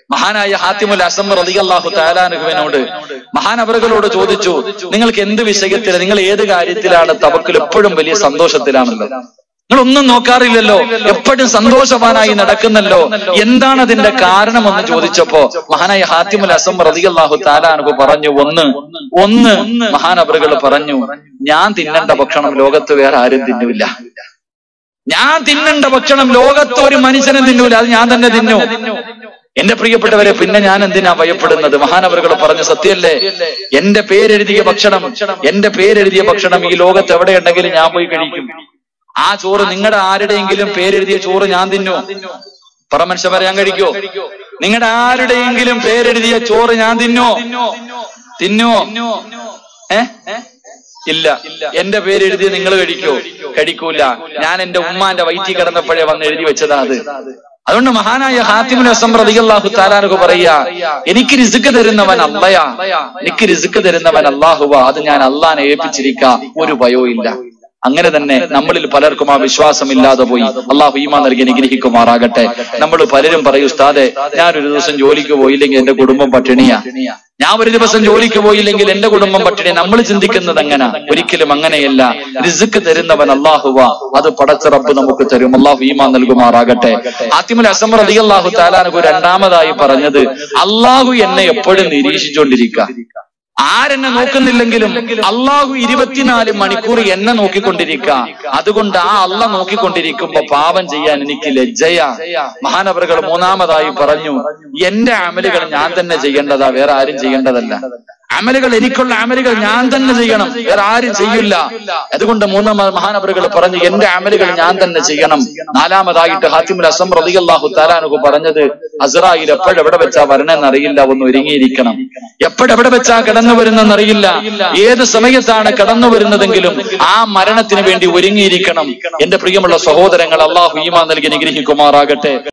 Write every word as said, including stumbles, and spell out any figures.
മഹാനായ ഹാത്തിമുൽ അസം റളിയല്ലാഹു തആല അൻഹുവിനോട് മഹാനവറുകളോട് ചോദിച്ചു, നിങ്ങൾക്ക് എന്ത് വിഷയത്തിൽ, നിങ്ങൾ ഏത് കാര്യത്തിലാണ് തവക്കുൽ എപ്പോഴും വലിയ സന്തോഷത്തിലാണല്ലോ, നിങ്ങൾ ഒന്നും നോക്കാറില്ലല്ലോ, എപ്പോഴും സന്തോഷവാനായി നടക്കുന്നല്ലോ, എന്താണ് അതിന്റെ കാരണമെന്ന് ചോദിച്ചപ്പോ മഹാനായ ഹാത്തിമുൽ അസം റളിയല്ലാഹു തആല അൻഹു പറഞ്ഞു, ഒന്ന് ഒന്ന് മഹാനവറുകൾ പറഞ്ഞു, ഞാൻ തിന്നേണ്ട ഭക്ഷണം ലോകത്ത് വേറെ ആരും തിന്നൂല. ഞാൻ തിന്നേണ്ട ഭക്ഷണം ലോകത്ത് ഒരു മനുഷ്യനും തിന്നൂല, അത് ഞാൻ തന്നെ തിന്നു. എന്റെ പ്രിയപ്പെട്ടവരെ, പിന്നെ ഞാൻ എന്തിനാ ഭയപ്പെടുന്നത്? മഹാനവറുകൾ പറഞ്ഞു, സത്യല്ലേ, എന്റെ പേരെഴുതിയ ഭക്ഷണം എന്റെ പേരെഴുതിയ ഭക്ഷണം ഈ ലോകത്ത് എവിടെയുണ്ടെങ്കിലും ഞാൻ പോയി കഴിക്കും. ആ ചോറ്, നിങ്ങളുടെ ആരുടെയെങ്കിലും പേരെഴുതിയ ചോറ് ഞാൻ തിന്നു? പറ മനുഷ്യ, പറയാൻ കഴിക്കോ? നിങ്ങളുടെ ആരുടെയെങ്കിലും പേരെഴുതിയ ചോറ് ഞാൻ തിന്നോ? തിന്നോ? ഏ ഇല്ല. എന്റെ പേരെഴുതിയ നിങ്ങൾ കഴിക്കോ? കഴിക്കൂല. ഞാൻ എന്റെ ഉമ്മാന്റെ വയറ്റിൽ കിടന്നപ്പോഴേ വന്ന് എഴുതി വെച്ചതാ അത്. അതുകൊണ്ട് മഹാനായ ഹാത്തിമുൽ അസം റളിയല്ലാഹു തആല അൻഹു പറയാ, എനിക്ക് റിസ്ക് തരുന്നവൻ അല്ലാഹ്, എനിക്ക് റിസ്ക് തരുന്നവൻ അല്ലാഹുവാ, അത് ഞാൻ അല്ലാഹനെ ഏൽപ്പിച്ചിരിക്കാ, ഒരു ഭയവും ഇല്ല. അങ്ങനെ തന്നെ നമ്മളിൽ പലർക്കും ആ വിശ്വാസമില്ലാതെ പോയി. അള്ളാഹു ഈമാൻ നൽകി അനുഗ്രഹിക്കുമാറാകട്ടെ. നമ്മൾ പലരും പറയും, ഉസ്താദെ ഞാനൊരു ദിവസം ജോലിക്ക് പോയില്ലെങ്കിൽ എന്റെ കുടുംബം പട്ടിണിയാ, ഞാൻ ഒരു ദിവസം ജോലിക്ക് പോയില്ലെങ്കിൽ എന്റെ കുടുംബം പട്ടിണി. നമ്മൾ ചിന്തിക്കുന്നത് അങ്ങനെ, ഒരിക്കലും അങ്ങനെയല്ല. റിസ്ക് തരുന്നവൻ അല്ലാഹുവാ, അത് പടച്ച റബ്ബ് നമുക്ക് തരും. അള്ളാഹു ഈമാൻ നൽകുമാറാകട്ടെ. ഹാത്തിമുൽ അസം റളിയല്ലാഹു തആല അൻഹു രണ്ടാമതായി പറഞ്ഞത്, അള്ളാഹു എന്നെ എപ്പോഴും നിരീക്ഷിച്ചുകൊണ്ടിരിക്കുക. ആരെന്നെ നോക്കുന്നില്ലെങ്കിലും അള്ളാഹു ഇരുപത്തിനാല് മണിക്കൂർ എന്നെ നോക്കിക്കൊണ്ടിരിക്കുക. അതുകൊണ്ട് ആ അള്ളാഹ് നോക്കിക്കൊണ്ടിരിക്കുമ്പോ പാപം ചെയ്യാൻ എനിക്ക് ലജ്ജയാ. മഹാനവറുകൾ മൂന്നാമതായി പറഞ്ഞു, എന്റെ അമലുകൾ ഞാൻ തന്നെ ചെയ്യേണ്ടതാ, വേറെ ആരും ചെയ്യേണ്ടതല്ല. അമലുകൾ, എനിക്കുള്ള അമലുകൾ ഞാൻ തന്നെ ചെയ്യണം, വേറെ ആരും ചെയ്യില്ല. അതുകൊണ്ട് മൂന്നാം മഹാനവറുകൾ പറഞ്ഞു, എന്റെ അമലുകൾ ഞാൻ തന്നെ ചെയ്യണം. നാലാമതായിട്ട് ഹാത്തിമുൽ അസം റളിയല്ലാഹു തആല അൻഹു പറഞ്ഞത്, അസ്റായിൽ എപ്പോഴെവിടെ വെച്ചാ വരണമെന്നറിയില്ല, ഒന്ന് ഒരുങ്ങിയിരിക്കണം. എപ്പോഴെവിടെ വെച്ചാ കടന്നു വരുന്നെന്നറിയില്ല, ഏത് സമയത്താണ് കടന്നു വരുന്നതെങ്കിലും ആ മരണത്തിന് വേണ്ടി ഒരുങ്ങിയിരിക്കണം. എന്റെ പ്രിയമുള്ള സഹോദരങ്ങൾ, അള്ളാഹു ഈമാൻ നൽകി അനുഗ്രഹിക്കുമാറാകട്ടെ.